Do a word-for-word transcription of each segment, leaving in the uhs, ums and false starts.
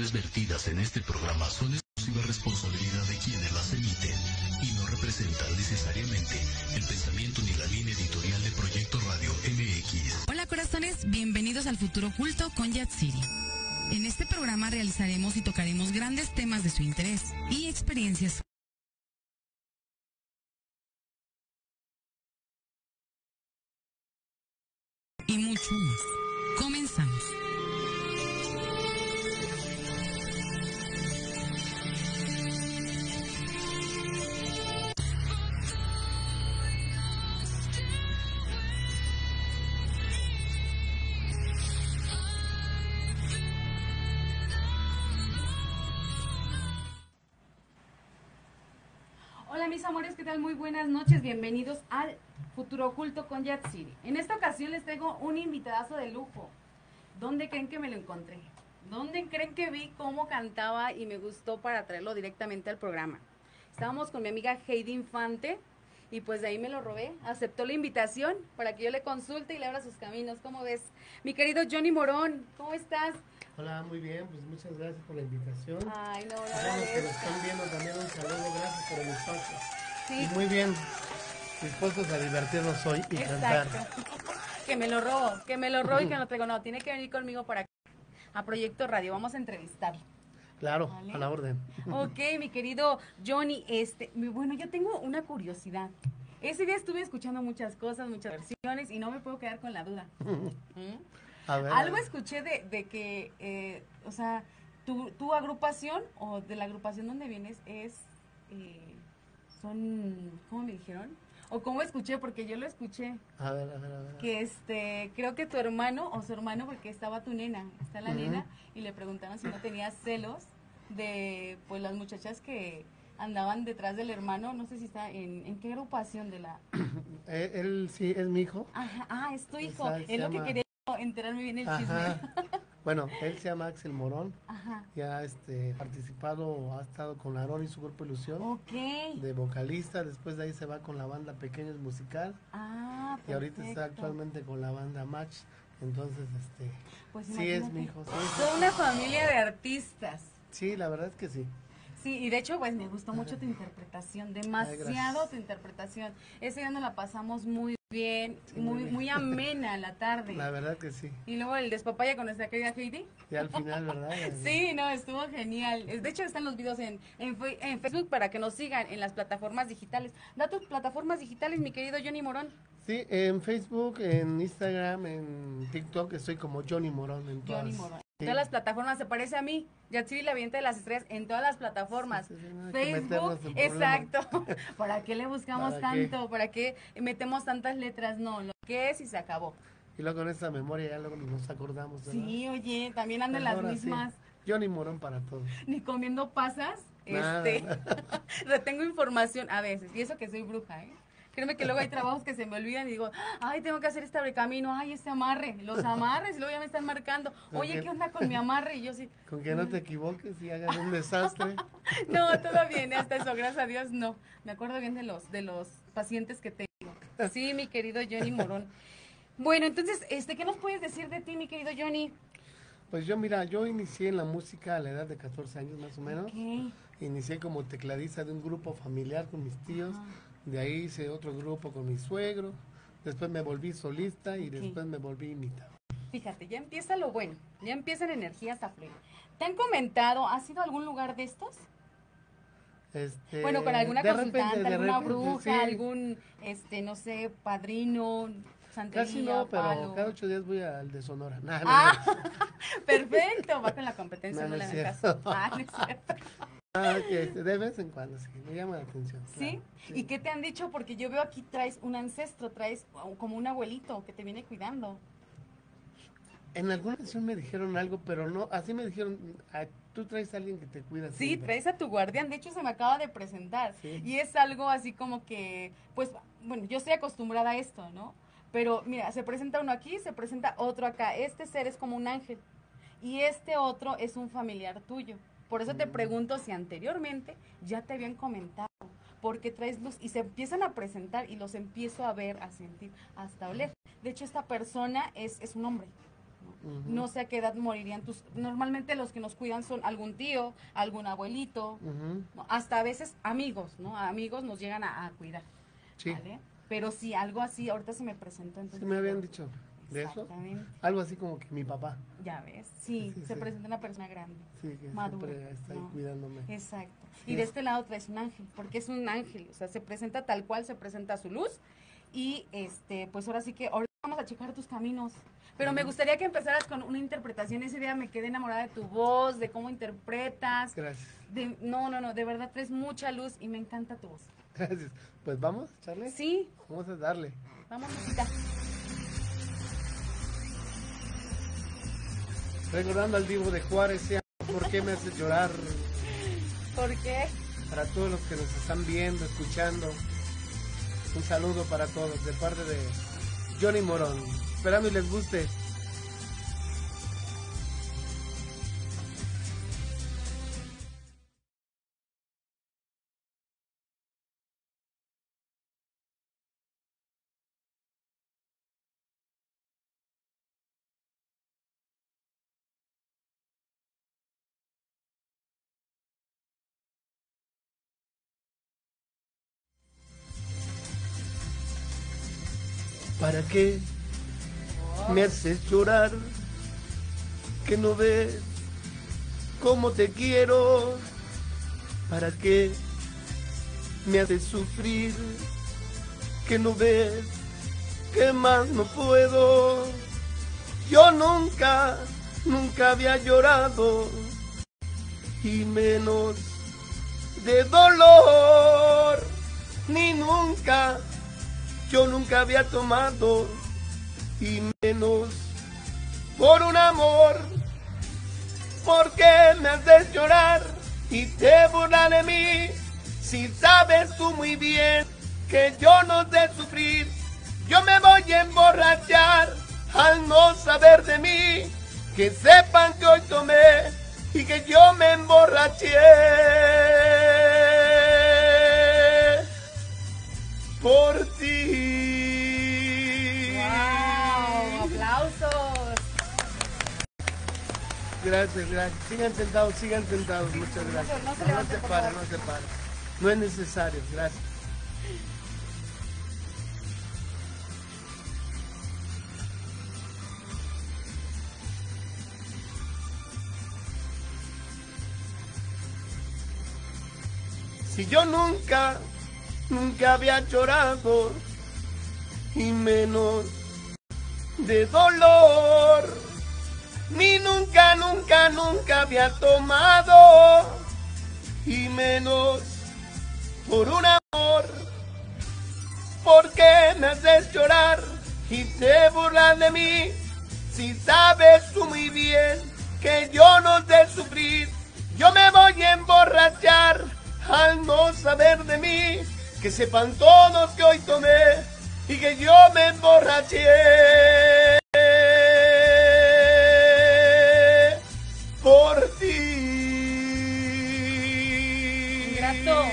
opiniones vertidas en este programa son exclusiva responsabilidad de quienes las emiten y no representan necesariamente el pensamiento ni la línea editorial de Proyecto Radio M X. Hola corazones, bienvenidos al Futuro Oculto con Yatsiri. En este programa realizaremos y tocaremos grandes temas de su interés y experiencias. Y mucho más. Comenzamos. Hola mis amores, ¿qué tal? Muy buenas noches, bienvenidos al Futuro Oculto con Yatsiri. En esta ocasión les tengo un invitadazo de lujo. ¿Dónde creen que me lo encontré? ¿Dónde creen que vi cómo cantaba y me gustó para traerlo directamente al programa? Estábamos con mi amiga Heidi Infante y pues de ahí me lo robé. Aceptó la invitación para que yo le consulte y le abra sus caminos. ¿Cómo ves? Mi querido Johnny Morón, ¿cómo estás? Hola, muy bien, pues muchas gracias por la invitación. Ay, no, no, a los que nos están viendo también un saludo, gracias por el espacio. Sí. Y muy bien, dispuestos a divertirnos hoy y cantar. Que me lo robo, que me lo robo y que no lo traigo. No, tiene que venir conmigo para acá, a Proyecto Radio, vamos a entrevistarlo. Claro, ¿Vale? A la orden. Ok, mi querido Johnny, este, mi- bueno, yo tengo una curiosidad. Ese día estuve escuchando muchas cosas, muchas versiones y no me puedo quedar con la duda. ¿Mm? A ver, Algo a ver. escuché de, de que, eh, o sea, tu, tu agrupación o de la agrupación donde vienes es, eh, son, ¿cómo me dijeron? O cómo escuché, porque yo lo escuché, A ver, a ver, a ver. que este, creo que tu hermano o su hermano, porque estaba tu nena, está la Ujú. nena, y le preguntaron si no tenía celos de, pues, las muchachas que andaban detrás del hermano, no sé si está en, ¿en qué agrupación de la? Eh, él sí es mi hijo. Ajá, ah, es tu hijo, Exacto, es se lo que llama- quería enterarme bien el Ajá. chisme. Bueno, él se llama Axel Morón. Ajá. Ya ha este, participado, ha estado con Aarón y su grupo Ilusión Ok. de vocalista. Después de ahí se va con la banda Pequeños Musical. Ah, Y ahorita está perfecto. actualmente con la banda Match. Entonces, este, Pues sí es imagínate, mi hijo. Sí, toda una familia de artistas. sí, la verdad es que sí. Sí, y de hecho, pues me gustó mucho tu interpretación, demasiado gracias. tu interpretación. Ese día nos la pasamos muy bien, Sí, muy muy bien. muy amena la tarde. La verdad que sí. Y luego el despapaya con nuestra querida Heidi. Y al final, ¿verdad? Sí, no, estuvo genial. De hecho, están los videos en, en, fe- en Facebook para que nos sigan en las plataformas digitales. Da tus plataformas digitales, mi querido Johnny Morón. Sí, en Facebook, en Instagram, en TikTok estoy como Johnny Morón en todas. Johnny Morón. Sí. Todas las plataformas, se parece a mí, Yatsiri la Vienta de las Estrellas, en todas las plataformas. Sí, sí, sí, no hay que Facebook, meternos en problemas. exacto. ¿Para qué le buscamos ¿Para qué? tanto? ¿Para qué metemos tantas letras? No, lo que es y se acabó. Y luego con esa memoria ya luego nos acordamos, ¿verdad? Sí, oye, también andan las Ahora sí, mismas. Johnny Morón para todos. Ni comiendo pasas, Nada, este, nada. retengo información a veces, y eso que soy bruja, ¿eh? Créeme que luego hay trabajos que se me olvidan y digo, ay, tengo que hacer este abrecamino, ay, este amarre, los amarres, y luego ya me están marcando, oye, ¿qué onda con mi amarre? Y yo sí, Con que no te equivoques y hagas un desastre. no, todo bien, hasta eso, gracias a Dios, no. Me acuerdo bien de los, de los pacientes que tengo. Sí, mi querido Johnny Morón. Bueno, entonces, este, ¿qué nos puedes decir de ti, mi querido Johnny? Pues yo, mira, yo inicié en la música a la edad de catorce años más o menos. Ok. Inicié como tecladista de un grupo familiar con mis tíos. Ajá. De ahí hice otro grupo con mi suegro. Después me volví solista y Ok. después me volví imitador. Fíjate, ya empieza lo bueno, ya empiezan energías a fluir. ¿Te han comentado, has ido a algún lugar de estos? Este, Bueno, con alguna de consultante, repente, de alguna repente, bruja, sí. algún, este, no sé, padrino, santería, Casi no, pero palo. cada ocho días voy al de Sonora. Nah, no, Ah, no. perfecto, va con la competencia, No, no, no le es hagan cierto. caso. Ah, no es cierto. Ah, que este, de vez en cuando, sí, me llama la atención. ¿Sí? claro, ¿Y qué te han dicho? Porque yo veo aquí traes un ancestro, traes como un abuelito que te viene cuidando. En alguna ocasión me dijeron algo, pero no, así me dijeron, ah, tú traes a alguien que te cuida. Sí, siempre". traes a tu guardián, de hecho se me acaba de presentar. Sí. Y es algo así como que, pues, bueno, yo estoy acostumbrada a esto, ¿no? Pero mira, se presenta uno aquí, se presenta otro acá. Este ser es como un ángel y este otro es un familiar tuyo. Por eso te Mm. pregunto si anteriormente ya te habían comentado, porque traes luz y se empiezan a presentar y los empiezo a ver, a sentir, hasta oler. De hecho, esta persona es, es un hombre, ¿no? Uh-huh. No sé a qué edad morirían tus... Normalmente los que nos cuidan son algún tío, algún abuelito, uh-huh. ¿no? Hasta a veces amigos, ¿no? Amigos nos llegan a, a cuidar, sí. ¿Vale? Pero si algo así, ahorita se me presentó. Entonces, sí, me habían dicho de eso. Algo así como que mi papá. Ya ves, sí, sí se sí. presenta una persona grande, sí, que madura. Está ahí ¿no? cuidándome. Exacto. Sí. Y de este lado traes un ángel, porque es un ángel, o sea, se presenta tal cual, se presenta su luz. Y este, pues ahora sí que, ahorita vamos a checar tus caminos. Pero uh-huh. me gustaría que empezaras con una interpretación. Ese día me quedé enamorada de tu voz, de cómo interpretas. Gracias. De, no, no, no, de verdad traes mucha luz y me encanta tu voz. Gracias. Pues vamos, Charlie. Sí. Vamos a darle. Vamos, Lucita. Recordando al Divo de Juárez, ¿por qué me haces llorar? ¿Por qué? Para todos los que nos están viendo, escuchando, un saludo para todos de parte de Johnny Morón. Esperando y les guste. ¿Para qué me haces llorar? Que no ves cómo te quiero. ¿Para qué me haces sufrir? Que no ves que más no puedo. Yo nunca, nunca había llorado, y menos de dolor, ni nunca. Yo nunca había tomado, y menos por un amor. ¿Por qué me haces llorar y te burlas de mí? Si sabes tú muy bien que yo no sé sufrir. Yo me voy a emborrachar al no saber de mí. Que sepan que hoy tomé y que yo me emborraché. Por ti. ¡Wow! ¡Aplausos! Gracias, gracias. Sigan sentados, sigan sentados. Muchas gracias. No se, no se, no se para, no se para. No es necesario. Gracias. Si yo nunca, nunca había llorado, y menos de dolor, ni nunca, nunca, nunca había tomado, y menos por un amor. ¿Por qué me haces llorar y te burlas de mí? Si sabes tú muy bien que yo no sé sufrir. Yo me voy a emborrachar al no saber de mí. Que sepan todos que hoy tomé y que yo me emborraché. Por ti. Grato.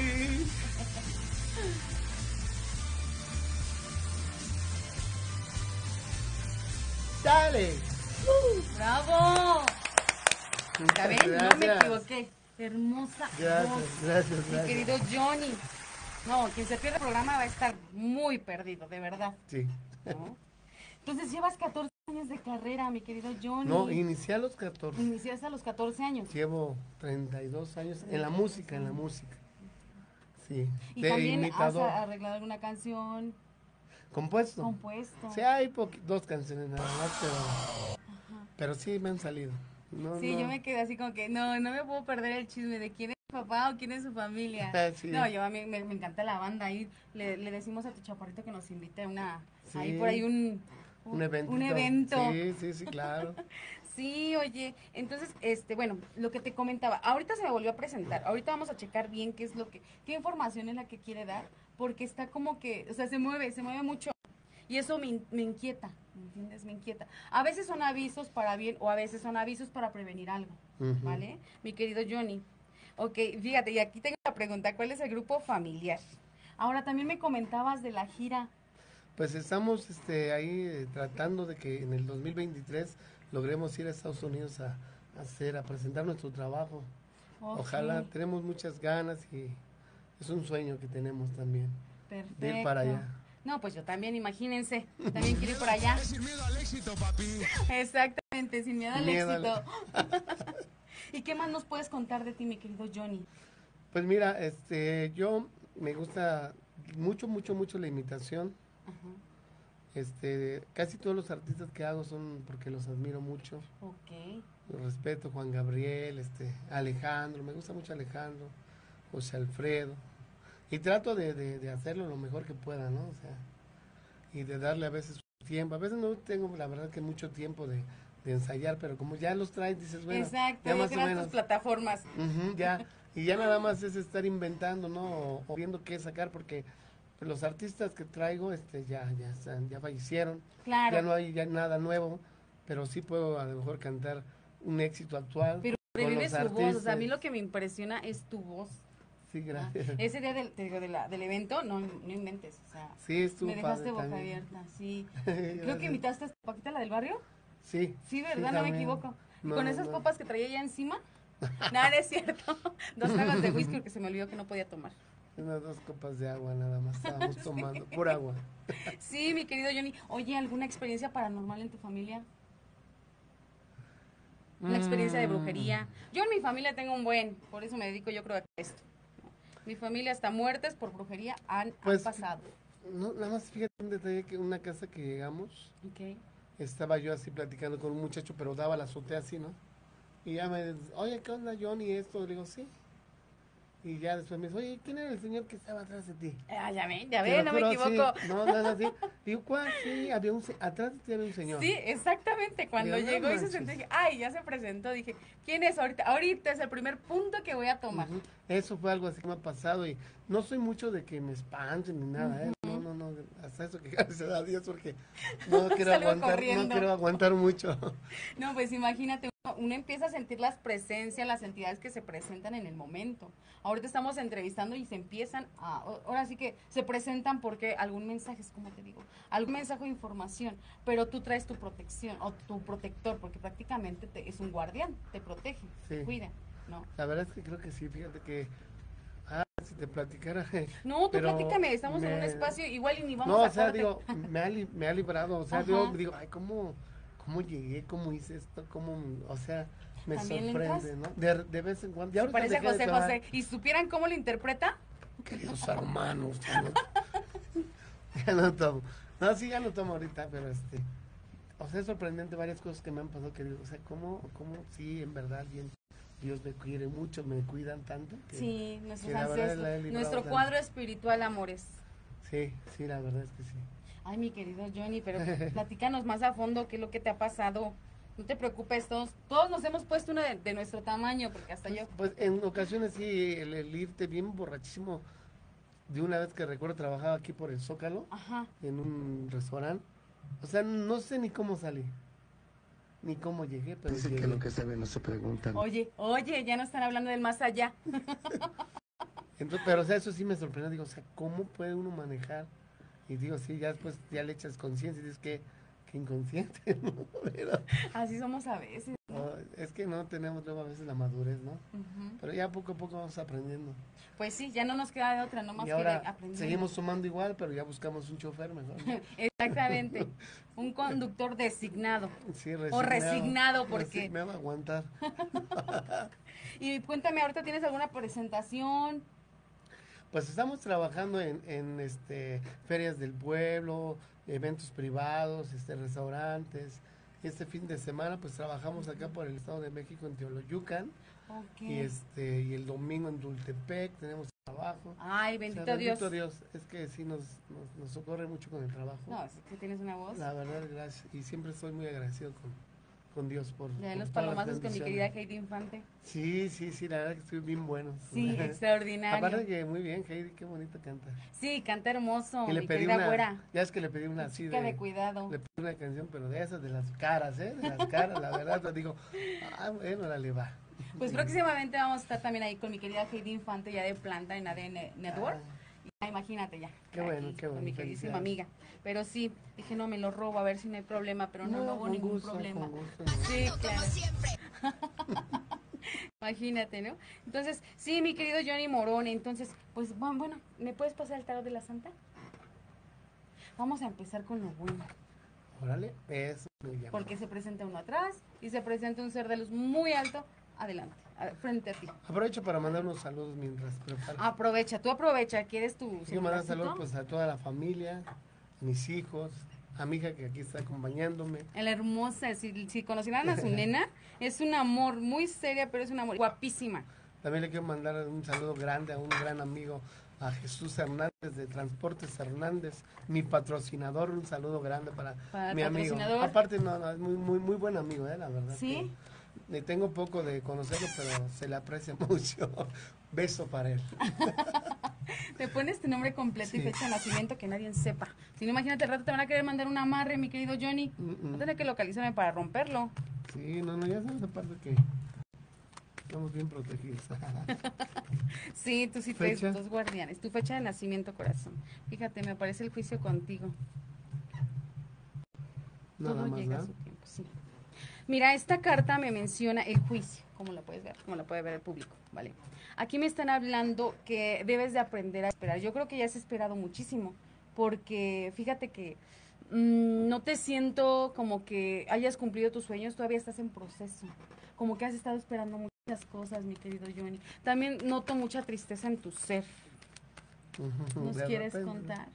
Dale. Uh, ¡Bravo! ¿Ya ven? No me equivoqué. Hermosa gracias, voz. Gracias, Mi gracias. querido Johnny. No, quien se pierde el programa va a estar muy perdido, de verdad. Sí. ¿No? Entonces llevas catorce años de carrera, mi querido Johnny. No, inicié a los catorce. Iniciaste a los catorce años. Llevo treinta y dos años en la música, en la música. Sí. Y de también imitador. has arreglado alguna canción. Compuesto. Compuesto. Sí, hay dos canciones nada más, pero, pero sí me han salido. No, sí, no. yo me quedé así como que, no, no me puedo perder el chisme de quién es su papá o quién es su familia. Sí. No, yo a mí me, me encanta la banda. Ahí le, le decimos a tu chaparrito que nos invite a una, sí. ahí por ahí un, un, un, un evento. Sí, sí, sí, claro. Sí, oye, entonces, este, bueno, lo que te comentaba, ahorita se me volvió a presentar, ahorita vamos a checar bien qué es lo que, qué información es la que quiere dar, porque está como que, o sea, se mueve, se mueve mucho, y eso me, me inquieta, ¿me entiendes? Me inquieta. A veces son avisos para bien, o a veces son avisos para prevenir algo, uh-huh. ¿Vale? Mi querido Johnny. Ok, fíjate, y aquí tengo la pregunta, ¿cuál es el grupo familiar? Ahora, también me comentabas de la gira. Pues estamos este, ahí eh, tratando de que en el dos mil veintitrés logremos ir a Estados Unidos a, a hacer, a presentar nuestro trabajo. Ok. Ojalá, tenemos muchas ganas y es un sueño que tenemos también. Perfecto. De ir para allá. No, pues yo también, imagínense, también quiero ir por allá. Sin miedo al éxito, papi. Exactamente, sin miedo al Miedo al- éxito. ¿Y qué más nos puedes contar de ti, mi querido Johnny? Pues mira, este, yo me gusta mucho, mucho, mucho la imitación. Ajá. Este, casi todos los artistas que hago son porque los admiro mucho. Ok. Los respeto, Juan Gabriel, este, Alejandro, me gusta mucho Alejandro, José Alfredo. Y trato de, de, de hacerlo lo mejor que pueda, ¿no? O sea, y de darle a veces tiempo. A veces no tengo, la verdad, que mucho tiempo de, de ensayar, pero como ya los traes, dices, bueno, Exacto, ya ya más o creas menos. tus plataformas. Ujú, ya, y ya nada más es estar inventando, ¿no? O, o viendo qué sacar, porque pues, los artistas que traigo, este, ya, ya están, ya fallecieron. Claro. Ya no hay ya nada nuevo, pero sí puedo a lo mejor cantar un éxito actual. Pero con revive los su voz, o sea, a artistas. mí lo que me impresiona es tu voz. Sí, ¿no? gracias. Ese día del, te digo, de la- del evento, no, no inventes, o sea, Sí, estuvo me dejaste padre boca también. abierta, sí. Creo Gracias. que invitaste a Paquita, la del barrio. Sí. Sí, ¿verdad? no me también. equivoco. ¿Y No, con no, esas no. copas que traía ya encima? Nada, no es cierto. Dos tragos de whisky porque se me olvidó que no podía tomar. Unas dos copas de agua nada más estábamos tomando, por agua. Sí, mi querido Johnny. Oye, ¿alguna experiencia paranormal en tu familia? Una experiencia de Mm. brujería. Yo en mi familia tengo un buen, por eso me dedico yo creo a esto. Mi familia hasta muertes por brujería han, han Pues, pasado. No, nada más fíjate un detalle que una casa que llegamos, Ok. estaba yo así platicando con un muchacho, pero daba la azotea así, ¿no? Y ya me dice, oye, ¿qué onda, Johnny? Esto, le digo, sí. Y ya después me dice, oye, ¿quién era el señor que estaba atrás de ti? Ah, ya ven, ya Te ven, lo no me juro, sí. equivoco. No, no, no, sí. Digo, ¿cuál? Sí, había un, se- atrás de ti había un señor. Sí, exactamente. Cuando Digo, no llegó y se manches. sentó, dije, ay, ya se presentó. Dije, ¿quién es ahorita? Ahorita es el primer punto que voy a tomar. Ujú. Eso fue algo así que me ha pasado y no soy mucho de que me espanten ni nada, ¿eh? No, no, no, hasta eso que gracias a Dios porque no quiero Salgo aguantar, corriendo. no quiero aguantar mucho. No, pues imagínate, uno, uno empieza a sentir las presencias, las entidades que se presentan en el momento. Ahorita estamos entrevistando y se empiezan a, o- ahora sí que se presentan porque algún mensaje, es como te digo, algún mensaje o información, pero tú traes tu protección o tu protector, porque prácticamente te- es un guardián, te protege, te Sí. cuida, ¿no? La verdad es que creo que sí, fíjate que, ah, si te platicara. No, tú pero platícame, estamos en un me- espacio igual y ni vamos No, a o sea, corte. digo, me ha, li- me ha librado, o sea, Ajá. yo digo, ay, ¿cómo, cómo llegué, cómo hice esto, cómo, o sea, me ¿También le sorprende, ¿no? De, de vez en cuando. Ya Se ahorita parece a dejé de José trabajar. José. ¿Y supieran cómo lo interpreta? Queridos hermanos, ya no, ya no tomo. No, sí, ya no tomo ahorita, pero este, o sea, es sorprendente varias cosas que me han pasado que digo, o sea, cómo, cómo, sí, en verdad, bien, Dios me quiere mucho, me cuidan tanto. que- Sí, nuestros que la verdad ancestros. la he librado Nuestro tanto. cuadro espiritual, amores. Sí, sí, la verdad es que sí. Ay, mi querido Johnny, pero platícanos más a fondo qué es lo que te ha pasado. No te preocupes, todos, todos nos hemos puesto una de, de nuestro tamaño, porque hasta yo. Pues en ocasiones sí, el, el irte bien borrachísimo, de una vez que recuerdo trabajaba aquí por el Zócalo, Ajá. en un restaurante, o sea, no sé ni cómo salí, ni cómo llegué, pero Dice llegué. que lo que sabe no se pregunta. Oye, oye, ya no están hablando del más allá. Entonces, pero o sea, eso sí me sorprendió, digo, o sea, ¿cómo puede uno manejar? Y digo, sí, ya después ya le echas conciencia y dices que, que inconsciente, ¿no? Pero, Así somos a veces. no, es que no tenemos luego a veces la madurez, ¿no? Ujú. Pero ya poco a poco vamos aprendiendo. Pues sí, ya no nos queda de otra, nomás Y que ahora de aprender. seguimos sumando igual, pero ya buscamos un chofer mejor, ¿no? Exactamente. Un conductor designado. Sí, O resignado, Resi- porque- Me va a aguantar. Y cuéntame, ¿ahorita tienes alguna presentación? Pues estamos trabajando en, en este ferias del pueblo, eventos privados, este restaurantes. Este fin de semana pues trabajamos acá por el Estado de México en Teoloyucan Ok. y este y el domingo en Dultepec tenemos trabajo. Ay, O sea, bendito Dios. bendito Dios, es que sí nos, nos, nos socorre mucho con el trabajo. No, es que tienes una voz. La verdad, gracias. Y siempre estoy muy agradecido con, con Dios por, Ya de por los todas las palomazos con mi querida bendiciones. Heidi Infante. Sí, sí, sí, la verdad que estoy bien bueno. Sí, extraordinario. Aparte que muy bien, Heidi, qué bonito canta. Sí, canta hermoso, y le mi pedí querida una, güera. ya es que le pedí una así Chica de, de cuidado. le pedí una canción, pero de esas, de las caras, ¿eh? De las caras, la verdad, te digo, ah, bueno, la le va. Pues próximamente vamos a estar también ahí con mi querida Heidi Infante ya de planta en A D N Network. Ah. Ya, imagínate ya. Qué bueno, aquí, qué bueno, con mi queridísima felicidades. amiga. Pero sí, dije, no, me lo robo, a ver si no hay problema, pero no, no, hubo con ningún gusto, problema. con gusto, no. Sí, claro. Imagínate, ¿no? Entonces, sí, mi querido Johnny Morón, entonces, pues, bueno, bueno, ¿me puedes pasar el tarot de la Santa? Vamos a empezar con lo bueno. Órale, eso me llama. Porque se presenta uno atrás y se presenta un ser de luz muy alto adelante, a- frente a ti. Aprovecho para mandar unos saludos mientras preparo. Aprovecha, tú aprovecha, ¿quieres tu Quiero mandar celularecito? saludos pues a toda la familia, a mis hijos, a mi hija que aquí está acompañándome. La hermosa, si, si conocieran a su nena, es un amor, muy seria, pero es un amor guapísima. También le quiero mandar un saludo grande a un gran amigo, a Jesús Hernández de Transportes Hernández, mi patrocinador, un saludo grande para, Para el mi amigo. patrocinador. Aparte, no, no, es muy, muy, muy buen amigo, eh, la verdad. ¿Sí? que Le tengo poco de conocerlo, pero se le aprecia mucho. Beso para él. Te pones tu nombre completo Sí. y fecha de nacimiento que nadie sepa. Si no, imagínate, al rato te van a querer mandar un amarre, mi querido Johnny. Mm, mm. Vas a tener que localizarme para romperlo. Sí, no, no, ya sabes aparte que estamos bien protegidos. Sí, tú sí traes ¿Fecha? dos guardianes. Tu fecha de nacimiento, corazón. Fíjate, me aparece el juicio contigo. Nada Todo más, llega a ¿no? su tiempo, sí. Mira, esta carta me menciona el juicio, como la puedes ver, como la puede ver el público, ¿vale? Aquí me están hablando que debes de aprender a esperar. Yo creo que ya has esperado muchísimo, porque fíjate que mmm, no te siento como que hayas cumplido tus sueños, todavía estás en proceso, como que has estado esperando muchas cosas, mi querido Johnny. También noto mucha tristeza en tu ser. Ujú, ¿Nos de quieres repente. contar?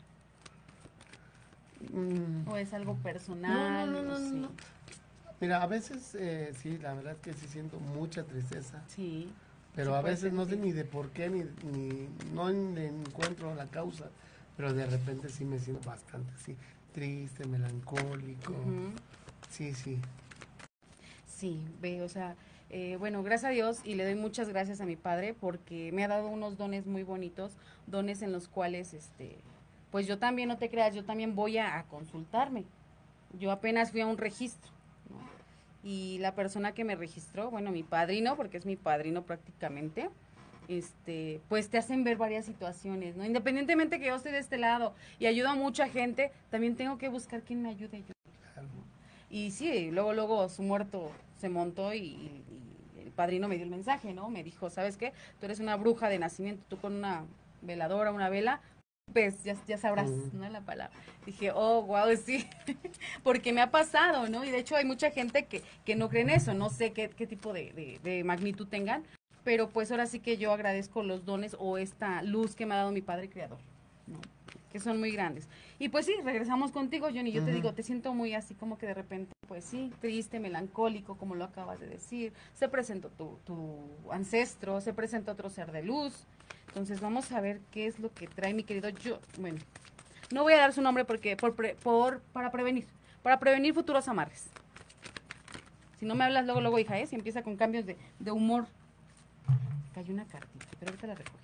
Mm, ¿O es algo personal? No, no, no, sé. no, no. Mira, a veces eh, sí, la verdad es que sí siento mucha tristeza, Sí. pero Sí a puedes veces no sé sentir. ni de por qué, ni, ni no en- encuentro la causa, pero de repente sí me siento bastante, sí, triste, melancólico, Ujú. sí, sí. Sí, ve, o sea, eh, bueno, gracias a Dios y le doy muchas gracias a mi padre porque me ha dado unos dones muy bonitos, dones en los cuales, este, pues yo también, no te creas, yo también voy a, a consultarme. Yo apenas fui a un registro, ¿no? Y la persona que me registró, bueno, mi padrino, porque es mi padrino prácticamente, este, pues te hacen ver varias situaciones, ¿no? Independientemente que yo esté de este lado y ayudo a mucha gente, también tengo que buscar quién me ayude. Yo Claro. y sí, luego, luego su muerto se montó y, y el padrino me dio el mensaje, ¿no? Me dijo, ¿sabes qué? Tú eres una bruja de nacimiento, tú con una veladora, una vela, pues ya, ya sabrás, Ujú. ¿no? La palabra. Dije, oh, wow, sí, porque me ha pasado, ¿no? Y de hecho hay mucha gente que, que no cree en eso, no sé qué, qué tipo de, de, de magnitud tengan, pero pues ahora sí que yo agradezco los dones o esta luz que me ha dado mi Padre Creador, ¿no? Que son muy grandes. Y pues sí, regresamos contigo, Johnny. Yo te Ujú. digo, te siento muy así como que de repente, pues sí, triste, melancólico, como lo acabas de decir. Se presentó tu, tu ancestro, se presenta otro ser de luz. Entonces vamos a ver qué es lo que trae mi querido yo. Bueno, no voy a dar su nombre porque por, pre- por para prevenir, para prevenir futuros amarres. Si no me hablas luego, luego, hija, ¿eh? Si empieza con cambios de, de humor. Cayó una cartita, pero ahorita la recogemos.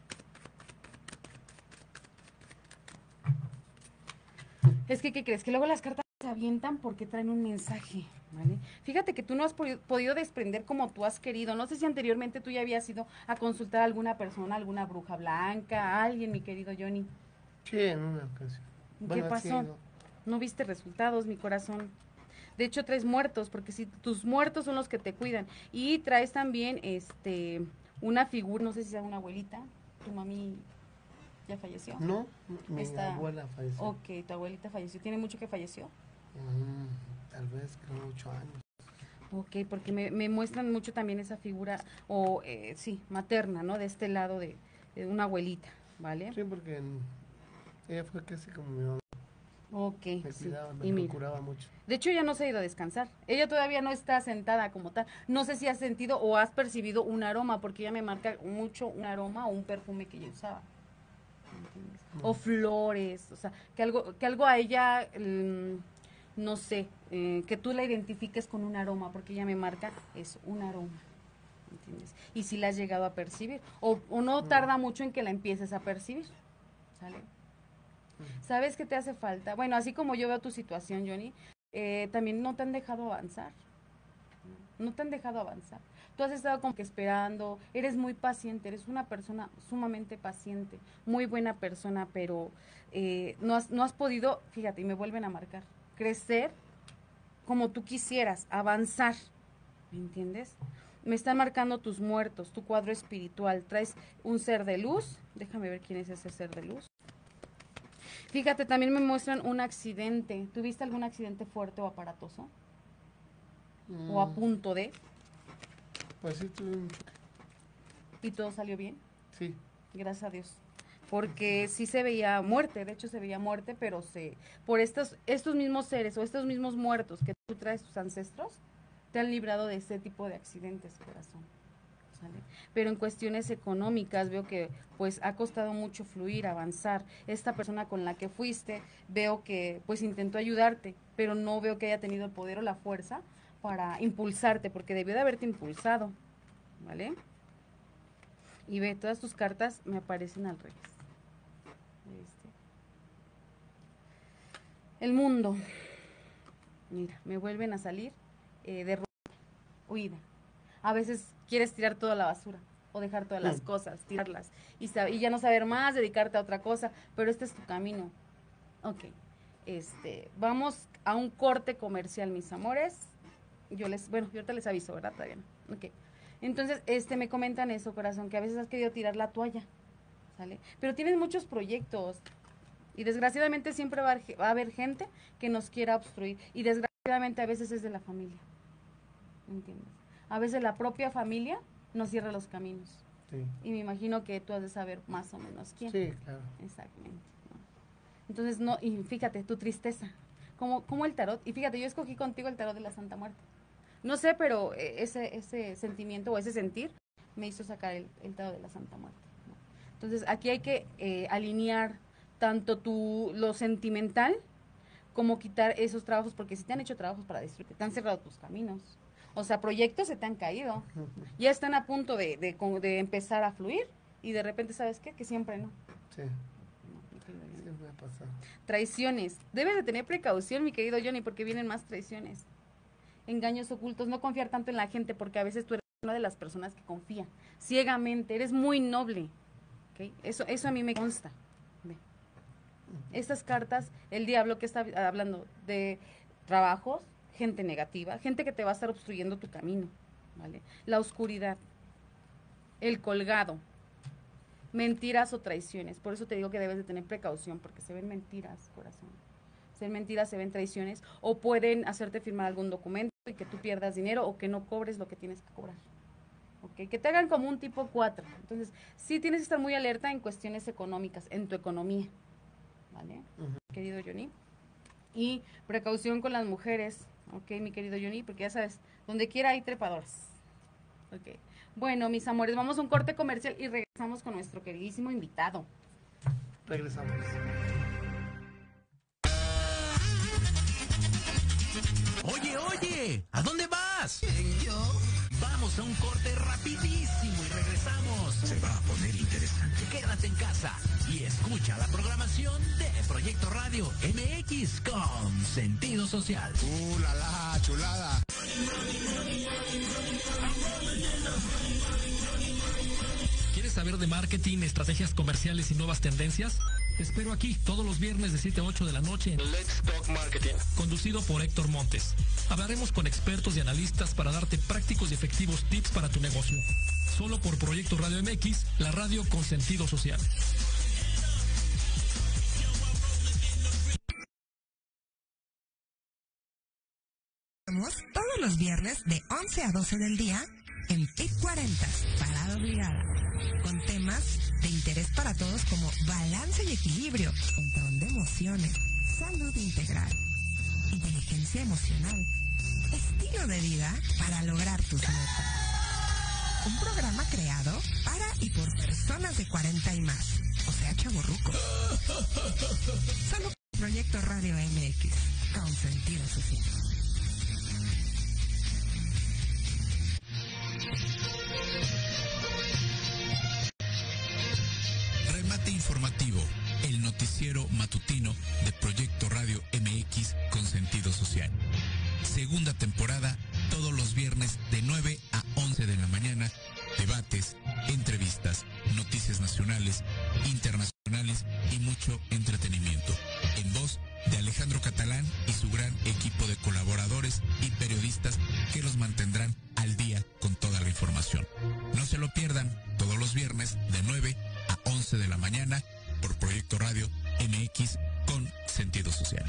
Es que, ¿qué crees? Que luego las cartas se avientan porque traen un mensaje, ¿vale? Fíjate que tú no has podi- podido desprender como tú has querido. No sé si anteriormente tú ya habías ido a consultar a alguna persona, alguna bruja blanca, a alguien, mi querido Johnny. Sí, en una ocasión. ¿Qué Bueno, sí he pasó? ido. No viste resultados, mi corazón. De hecho, traes muertos, porque si tus muertos son los que te cuidan. Y traes también este una figura, no sé si sea una abuelita, tu mami ya falleció. No, mi Está- abuela falleció. Ok, tu abuelita falleció. ¿Tiene mucho que falleció? Mm, tal vez, creo, ocho años. Ok, porque me, me muestran mucho también esa figura, o eh, sí, materna, ¿no? De este lado de, de una abuelita, ¿vale? Sí, porque en- ella fue casi como mi mamá. Ok, Me sí. cuidaba, me Y mira, procuraba mucho. de hecho, ella no se ha ido a descansar. Ella todavía no está sentada como tal. No sé si has sentido o has percibido un aroma, porque ella me marca mucho un aroma o un perfume que ella usaba. ¿Entiendes? O flores, o sea, que algo, que algo a ella, mm, no sé, eh, que tú la identifiques con un aroma, porque ella me marca es un aroma. ¿Entiendes? Y si la has llegado a percibir. O, o no tarda mucho en que la empieces a percibir. ¿Sale? ¿Sabes qué te hace falta? Bueno, así como yo veo tu situación, Johnny, eh, también no te han dejado avanzar. No te han dejado avanzar. Tú has estado como que esperando, eres muy paciente, eres una persona sumamente paciente, muy buena persona, pero eh, no, has, no has podido, fíjate, y me vuelven a marcar, crecer como tú quisieras, avanzar, ¿me entiendes? Me están marcando tus muertos, tu cuadro espiritual, traes un ser de luz, déjame ver quién es ese ser de luz. Fíjate, también me muestran un accidente, ¿tuviste algún accidente fuerte o aparatoso? Mm. ¿O a punto de? Pues sí, tuve un... ¿Y todo salió bien? Sí. Gracias a Dios. Porque sí se veía muerte, de hecho se veía muerte, pero se por estos, estos mismos seres o estos mismos muertos que tú traes, tus ancestros, te han librado de ese tipo de accidentes, corazón. ¿Sale? Pero en cuestiones económicas veo que pues ha costado mucho fluir, avanzar. Esta persona con la que fuiste, veo que pues intentó ayudarte, pero no veo que haya tenido el poder o la fuerza para impulsarte, porque debió de haberte impulsado, ¿vale? Y ve, todas tus cartas me aparecen al revés. Este. El mundo. Mira, me vuelven a salir eh, de huida. A veces quieres tirar toda la basura o dejar todas las cosas, tirarlas y, y ya no saber más, dedicarte a otra cosa, pero este es tu camino. Ok, este, vamos a un corte comercial, mis amores. Yo les, bueno, yo ahorita les aviso, ¿verdad? Todavía no. Ok. Entonces, este, me comentan eso, corazón, que a veces has querido tirar la toalla, ¿sale? Pero tienes muchos proyectos y desgraciadamente siempre va a, va a haber gente que nos quiera obstruir y desgraciadamente a veces es de la familia, ¿entiendes? A veces la propia familia nos cierra los caminos. Sí. Y me imagino que tú has de saber más o menos quién. Sí, claro. Exactamente. ¿No? Entonces, no, y fíjate, tu tristeza, como, como el tarot, y fíjate, yo escogí contigo el tarot de la Santa Muerte. No sé, pero ese, ese sentimiento o ese sentir me hizo sacar el, el tarot de la Santa Muerte, ¿no? Entonces, aquí hay que eh, alinear tanto tu, lo sentimental como quitar esos trabajos, porque si te han hecho trabajos para destruirte, te han cerrado tus caminos. O sea, proyectos se te han caído. Ya están a punto de, de, de empezar a fluir y de repente, ¿sabes qué? Que siempre no. Sí. No, siempre va a pasar. Traiciones. Debes de tener precaución, mi querido Johnny, porque vienen más traiciones. Engaños ocultos. No confiar tanto en la gente, porque a veces tú eres una de las personas que confía ciegamente. Eres muy noble. ¿Okay? Eso, eso a mí me consta. Ve. Estas cartas, el diablo que está hablando de trabajos, gente negativa, gente que te va a estar obstruyendo tu camino, ¿vale? La oscuridad, el colgado, mentiras o traiciones. Por eso te digo que debes de tener precaución, porque se ven mentiras, corazón. Se ven mentiras, se ven traiciones, o pueden hacerte firmar algún documento y que tú pierdas dinero o que no cobres lo que tienes que cobrar. ¿Okay? Que te hagan como un tipo cuatro. Entonces, sí tienes que estar muy alerta en cuestiones económicas, en tu economía, ¿vale? Uh-huh. Querido Johnny. Y precaución con las mujeres. Ok, mi querido Johnny, porque ya sabes, donde quiera hay trepadoras. Ok. Bueno, mis amores, vamos a un corte comercial y regresamos con nuestro queridísimo invitado. Regresamos. Oye, oye, ¿a dónde vas? ¿Yo? Vamos a un corte rapidísimo y regresamos. Se va a poner interesante. Quédate en casa y escucha la programación de Proyecto Radio M X con sentido social. ¡Uh, la, la chulada! ¿Quieres saber de marketing, estrategias comerciales y nuevas tendencias? Te espero aquí todos los viernes de siete a ocho de la noche en Let's Talk Marketing, conducido por Héctor Montes. Hablaremos con expertos y analistas para darte prácticos y efectivos tips para tu negocio. Solo por Proyecto Radio M X, la radio con sentido social. Todos los viernes de once a doce del día en P I C cuarenta, Parada Obligada, con temas de interés para todos como balance y equilibrio, control de emociones, salud integral, inteligencia emocional, estilo de vida para lograr tus metas. Un programa creado para y por personas de cuarenta y más, o sea, chavorrucos. Solo por Proyecto Radio M X, con sentido social. Remate informativo, el noticiero matutino de Proyecto Radio M X con sentido social. Segunda temporada todos los viernes de nueve a once de la mañana. Debates, entrevistas, noticias nacionales, internacionales y mucho entretenimiento. En voz de Alejandro Catalán y su gran equipo de colaboradores y periodistas que los mantendrán al día con toda la información. No se lo pierdan todos los viernes de nueve a once de la mañana por Proyecto Radio M X con sentido social.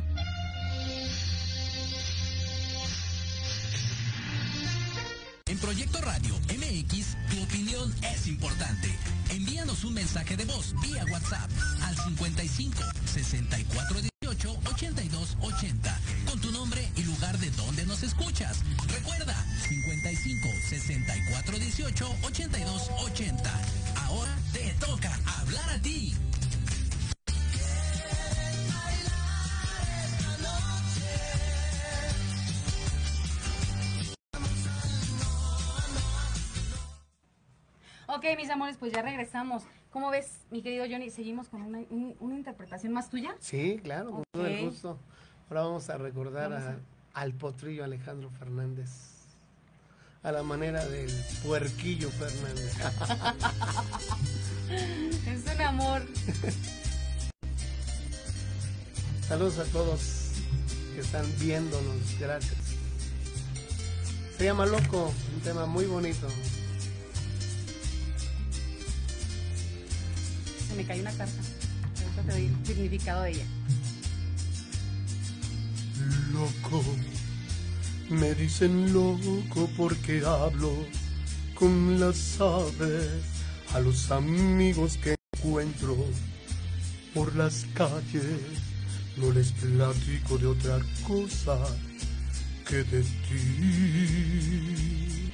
En Proyecto Radio M X, tu opinión es importante. Envíanos un mensaje de voz vía WhatsApp al cincuenta y cinco, sesenta y cuatro dieciocho, ochenta y dos ochenta con tu nombre y lugar de donde nos escuchas. Recuerda, cincuenta y cinco, sesenta y cuatro dieciocho, ochenta y dos ochenta. Ahora te toca hablar a ti. Ok, mis amores, pues ya regresamos. ¿Cómo ves, mi querido Johnny? ¿Seguimos con una, un, una interpretación más tuya? Sí, claro, con Ok. todo el gusto. Ahora vamos a recordar Vamos a- a- al potrillo Alejandro Fernández, a la manera del puerquillo Fernández. Es un amor. Saludos a todos que están viéndonos, gracias. Se llama Loco, un tema muy bonito. Se me cayó una carta. Ahorita te doy el significado de ella. Loco, me dicen loco porque hablo con las aves, a los amigos que encuentro por las calles, no les platico de otra cosa que de ti.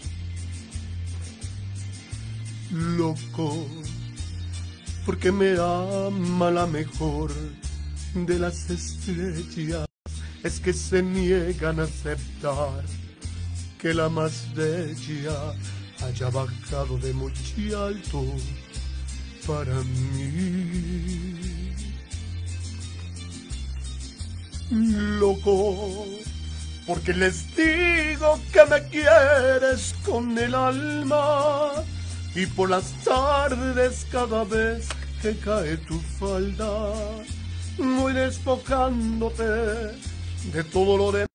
Loco, porque me ama la mejor de las estrellas, es que se niegan a aceptar que la más bella haya bajado de muy alto para mí. Loco, porque les digo que me quieres con el alma, y por las tardes cada vez que cae tu falda, voy despojándote de todo lo demás.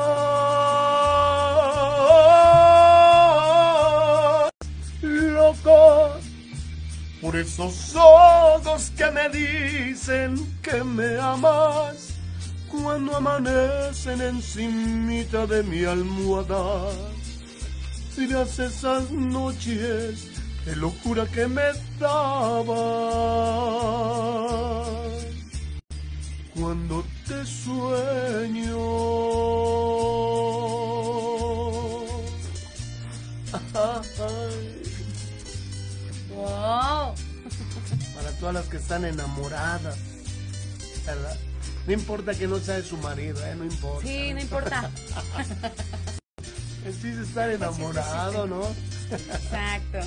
Loco, por esos ojos que me dicen que me amas, cuando amanecen encimita de mi almohada, dirás esas noches de locura que me daba cuando te sueño. ¡Wow! Para todas las que están enamoradas, ¿verdad? No importa que no sea de su marido, ¿eh? No importa. Sí, no importa. El chiste es estar enamorado, ¿no? Exacto.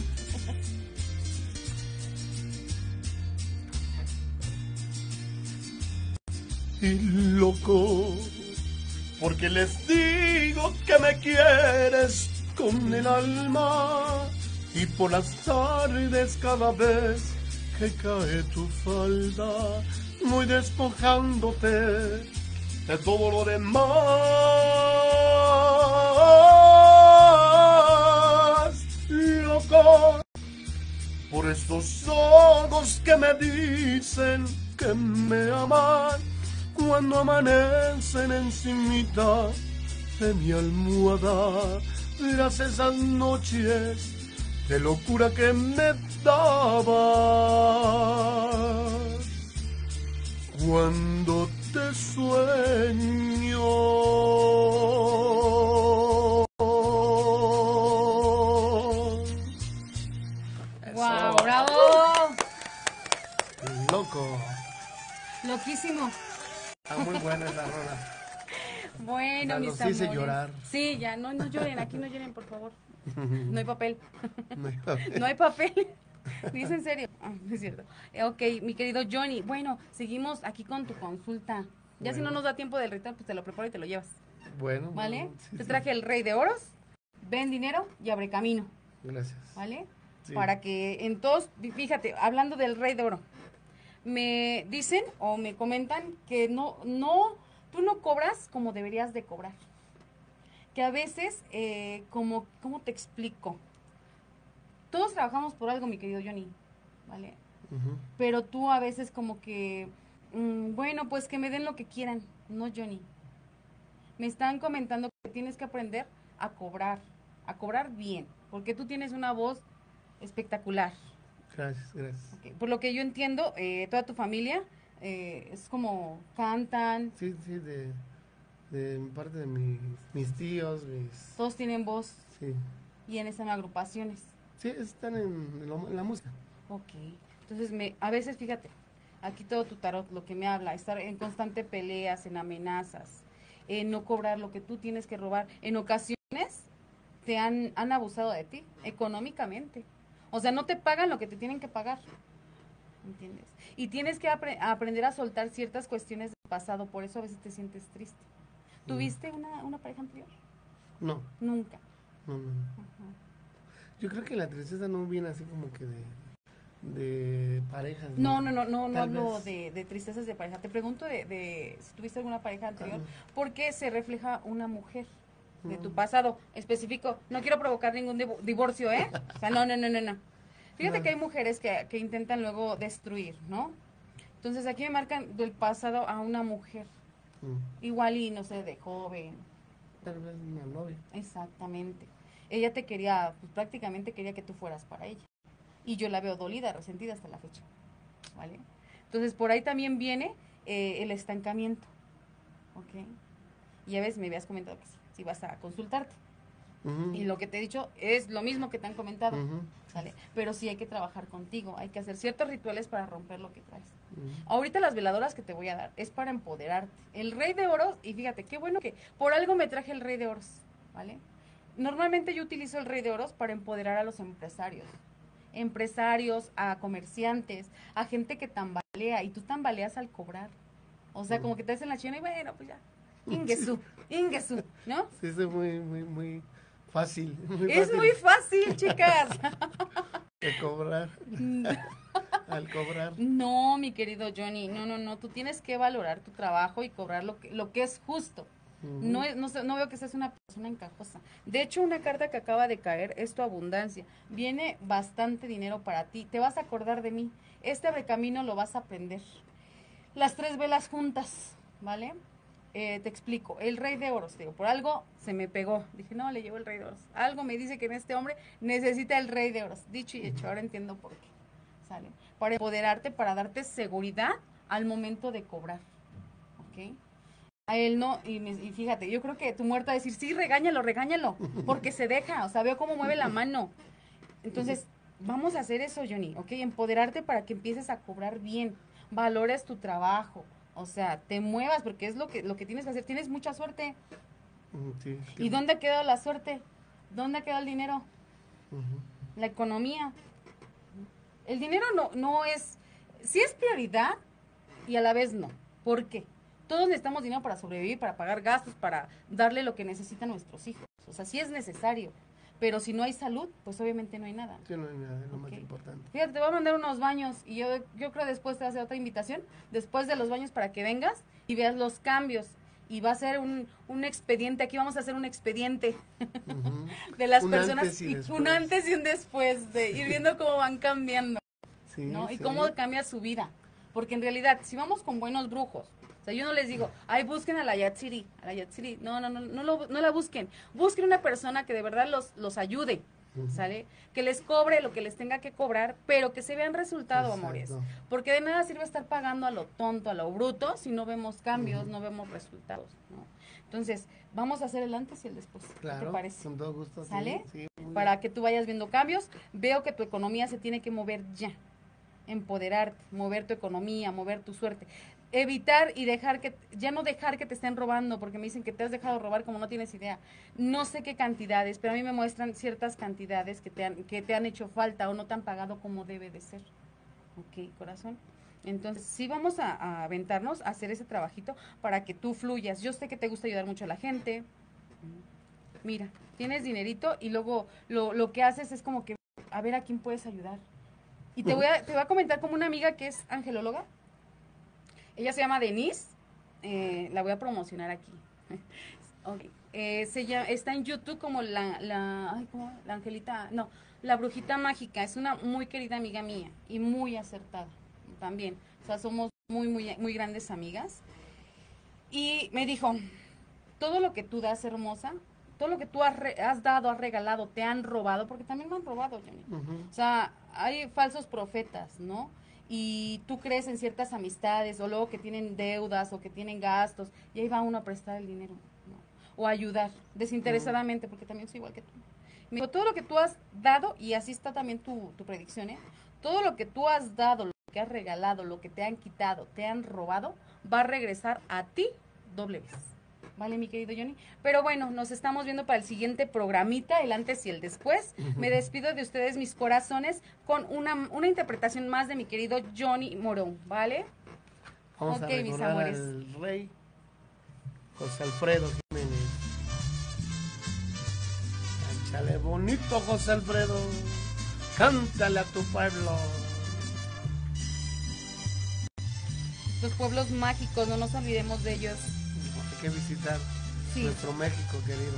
Y loco, porque les digo que me quieres con el alma, y por las tardes cada vez que cae tu falda, voy despojándote de todo lo demás. Loco, por estos ojos que me dicen que me aman, cuando amanecen encimita de mi almohada, verás esas noches de locura que me dabas cuando te sueño. ¡Wow! ¡Bravo! Loco. Loquísimo. Está muy buena esa rola. Bueno, Ya mis los hice amores. llorar. Sí, ya, no, no lloren, aquí no lloren, por favor. No hay papel. No hay papel. No hay papel. Dice en serio. Ah, no es cierto. Eh, ok, mi querido Johnny. Bueno, seguimos aquí con tu consulta. Ya si no Bueno. nos da tiempo del ritual, pues te lo preparo y te lo llevas. Bueno. ¿Vale? Bueno, sí, Te sí. traje el Rey de Oros, ven dinero y abre camino, Gracias. ¿vale? Sí. Para que en todos, fíjate, hablando del Rey de Oro, me dicen o me comentan que no, no, tú no cobras como deberías de cobrar. Que a veces, eh, como, ¿cómo te explico? Todos trabajamos por algo, mi querido Johnny, ¿vale? Ujú. Pero tú a veces como que, mm, bueno, pues que me den lo que quieran. No, Johnny. Me están comentando que tienes que aprender a cobrar, a cobrar bien, porque tú tienes una voz espectacular. Gracias, gracias. Ok, por lo que yo entiendo, eh, toda tu familia eh, es como cantan, Sí, sí, de, de parte de mis, mis tíos, mis... todos tienen voz Sí, y en están agrupaciones. sí, están en, lo- en la música. Ok, entonces me, a veces fíjate, aquí todo tu tarot lo que me habla, estar en constante peleas, en amenazas, en no cobrar lo que tú tienes que robar. En ocasiones te han, han abusado de ti económicamente. O sea, no te pagan lo que te tienen que pagar. ¿Entiendes? Y tienes que apre- aprender a soltar ciertas cuestiones del pasado, por eso a veces te sientes triste. ¿Tuviste una, una pareja anterior? No, Nunca. no, no. no. Ajá. Yo creo que la tristeza no viene así como que de, de parejas. No, no, no, no, no Tal hablo vez- de, de tristezas de pareja. Te pregunto de, de si tuviste alguna pareja anterior, Ah. porque se refleja una mujer de tu Mm. pasado específico. No quiero provocar ningún divo- divorcio, ¿eh? O sea, no, no, no, no, no. Fíjate No. que hay mujeres que, que intentan luego destruir, ¿no? Entonces aquí me marcan del pasado a una mujer, Mm. igual y no sé, de joven. Tal vez una novia. Exactamente. Ella te quería, pues prácticamente quería que tú fueras para ella. Y yo la veo dolida, resentida hasta la fecha. ¿Vale? Entonces por ahí también viene eh, el estancamiento. ¿Ok? Y ya ves, me habías comentado que sí, sí vas a consultarte. Ujú. Y lo que te he dicho es lo mismo que te han comentado. Ujú. ¿Sale? Pero sí hay que trabajar contigo, hay que hacer ciertos rituales para romper lo que traes. Ujú. Ahorita las veladoras que te voy a dar es para empoderarte. El Rey de Oros, y fíjate, qué bueno que por algo me traje el Rey de Oros, ¿vale? Normalmente yo utilizo el Rey de Oros para empoderar a los empresarios. Empresarios, a comerciantes, a gente que tambalea, y tú tambaleas al cobrar. O sea, como que te hacen la china y bueno, pues ya, inguesú, inguesú, ¿no? Sí, es muy, muy, muy fácil. Muy Es fácil muy fácil, chicas. de cobrar. Al cobrar. No, mi querido Johnny, no, no, no, tú tienes que valorar tu trabajo y cobrar lo que, lo que es justo. Ujú. No, es- no, sé- no veo que seas una persona encajosa. De hecho, una carta que acaba de caer es tu abundancia. Viene bastante dinero para ti. Te vas a acordar de mí. Este abrecamino lo vas a aprender. Las tres velas juntas, ¿vale? Eh, te explico. El Rey de Oros, te digo, por algo se me pegó. Dije, no, le llevo el Rey de Oros. Algo me dice que en este hombre necesita el Rey de Oros. Dicho y hecho, ahora entiendo por qué. ¿Sale? Para empoderarte, para darte seguridad al momento de cobrar. ¿Ok? A él no, y, me- y fíjate, yo creo que tu muerto va a decir, sí, regáñalo, regáñalo, porque se deja, o sea, veo cómo mueve la mano. Entonces, vamos a hacer eso, Johnny, ¿ok? Empoderarte para que empieces a cobrar bien, valores tu trabajo, o sea, te muevas, porque es lo que, lo que tienes que hacer, tienes mucha suerte. Ujú, sí, sí. ¿Y dónde ha quedado la suerte? ¿Dónde ha quedado el dinero? Ujú. La economía. El dinero no, no es, sí es prioridad y a la vez no. ¿Por qué? Todos necesitamos dinero para sobrevivir, para pagar gastos, para darle lo que necesitan nuestros hijos. O sea, sí es necesario. Pero si no hay salud, pues obviamente no hay nada. Sí, no hay nada, es lo más Ok. importante. Fíjate, te voy a mandar unos baños y yo, yo creo después te voy a hacer otra invitación, después de los baños para que vengas y veas los cambios. Y va a ser un, un expediente, aquí vamos a hacer un expediente Ujú. de las Un personas, antes y y después. un antes y un después, de ir viendo cómo van cambiando. Sí, ¿No? Y sí. cómo cambia su vida. Porque en realidad, si vamos con buenos brujos, o sea, yo no les digo, ay, busquen a la Yatsiri, a la Yatsiri. No, no, no, no, lo- no la busquen. Busquen una persona que de verdad los, los ayude, Ujú. ¿sale? Que les cobre lo que les tenga que cobrar, pero que se vean resultado, Exacto. amores. Porque de nada sirve estar pagando a lo tonto, a lo bruto, si no vemos cambios, Ujú. no vemos resultados, ¿no? Entonces, vamos a hacer el antes y el después. ¿Qué Claro, te parece? con todo gusto. sí, ¿Sale? sí, muy Para que tú vayas viendo cambios. Veo que tu economía se tiene que mover ya. Empoderarte, mover tu economía, mover tu suerte. Evitar y dejar que, ya no dejar que te estén robando, porque me dicen que te has dejado robar como no tienes idea. No sé qué cantidades, pero a mí me muestran ciertas cantidades que te han, que te han hecho falta o no te han pagado como debe de ser. Ok, corazón. Entonces, sí vamos a, a aventarnos a hacer ese trabajito para que tú fluyas. Yo sé que te gusta ayudar mucho a la gente. Mira, tienes dinerito y luego lo, lo que haces es como que a ver a quién puedes ayudar. Y te voy a, te voy a comentar como una amiga que es angelóloga. Ella se llama Denise. Eh, la voy a promocionar aquí. Okay. Eh, se llama, está en YouTube como la, la, ay, ¿cómo? La Angelita, no, la Brujita Mágica. Es una muy querida amiga mía y muy acertada también. O sea, somos muy, muy, muy grandes amigas. Y me dijo, todo lo que tú das, hermosa, todo lo que tú has, re, has dado, has regalado, te han robado, porque también me han robado, Johnny. Uh-huh. O sea, hay falsos profetas, ¿no? Y tú crees en ciertas amistades, o luego que tienen deudas, o que tienen gastos, y ahí va uno a prestar el dinero, ¿no? O a ayudar, desinteresadamente, uh-huh. porque también soy igual que tú. Me dijo, todo lo que tú has dado, y así está también tu, tu predicción, ¿eh? Todo lo que tú has dado, lo que has regalado, lo que te han quitado, te han robado, va a regresar a ti doble vez. ¿Vale, mi querido Johnny? Pero bueno, nos estamos viendo para el siguiente programita, el antes y el después. Uh-huh. Me despido de ustedes, mis corazones, con una, una interpretación más de mi querido Johnny Morón, ¿vale? Vamos okay, a mis amores. Al rey José Alfredo Jiménez. Cánchale bonito, José Alfredo. Cántale a tu pueblo. Los pueblos mágicos, no nos olvidemos de ellos. Hay que visitar sí. nuestro México querido.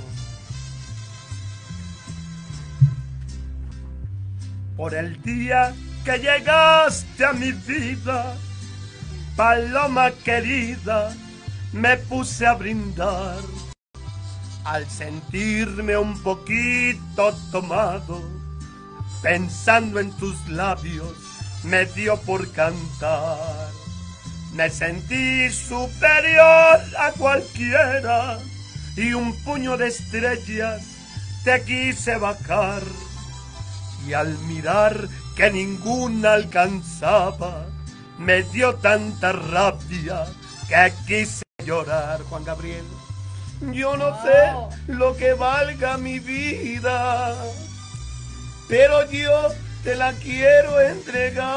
Por el día que llegaste a mi vida, paloma querida, me puse a brindar. Al sentirme un poquito tomado, pensando en tus labios, me dio por cantar. Me sentí superior a cualquiera y un puño de estrellas te quise bajar. Y al mirar que ninguna alcanzaba, me dio tanta rabia que quise llorar. Juan Gabriel, yo no wow. sé lo que valga mi vida, pero yo te la quiero entregar.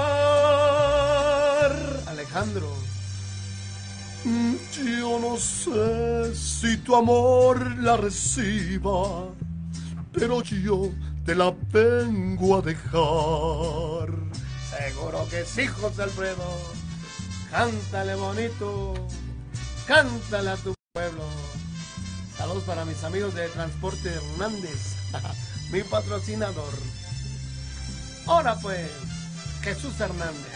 Alejandro, yo no sé si tu amor la reciba, pero yo te la vengo a dejar. Seguro que sí, José Alfredo. Cántale bonito, cántale a tu pueblo. Saludos para mis amigos de Transporte Hernández, mi patrocinador. Ahora pues, Jesús Hernández.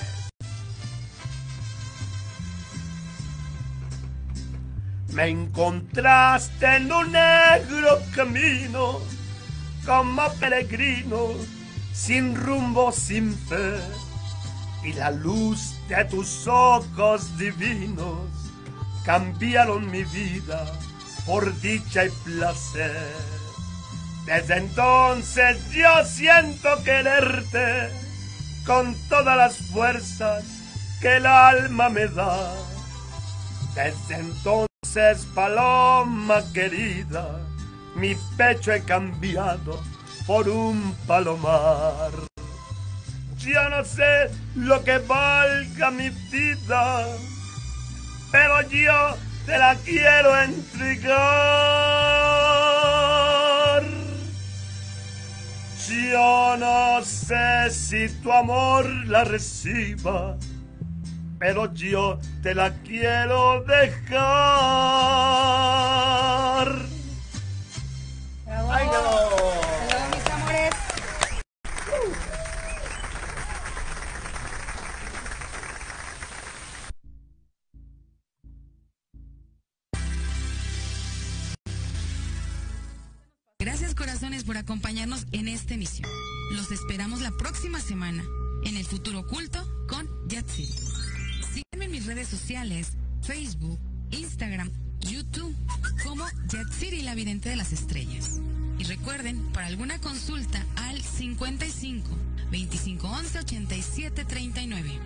Me encontraste en un negro camino, como peregrino, sin rumbo, sin fe, y la luz de tus ojos divinos cambiaron mi vida por dicha y placer. Desde entonces yo siento quererte con todas las fuerzas que el alma me da. Desde entonces, paloma querida, mi pecho he cambiado por un palomar. Yo no sé lo que valga mi vida, pero yo te la quiero entregar. Yo no sé si tu amor la reciba, pero yo te la quiero dejar. ¡Bravo! ¡Ay, no! ¡Bravo, mis amores! Uh. Gracias, corazones, por acompañarnos en esta emisión. Los esperamos la próxima semana en el Futuro Oculto con Yatsiri. Síganme en mis redes sociales, Facebook, Instagram, YouTube, como Yatsiri, la vidente de las estrellas. Y recuerden, para alguna consulta, al cincuenta y cinco, veinticinco once, ochenta y siete treinta y nueve.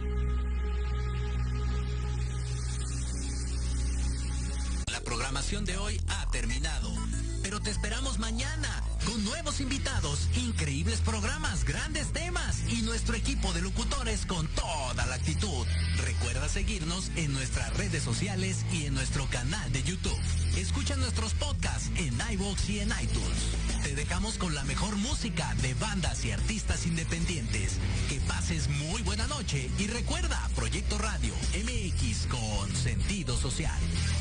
La programación de hoy ha terminado, pero te esperamos mañana con nuevos invitados, increíbles programas, grandes temas y nuestro equipo de locutores con toda la actitud. Recuerda seguirnos en nuestras redes sociales y en nuestro canal de YouTube. Escucha nuestros podcasts en iVoox y en iTunes. Te dejamos con la mejor música de bandas y artistas independientes. Que pases muy buena noche y recuerda, Proyecto Radio M X con sentido social.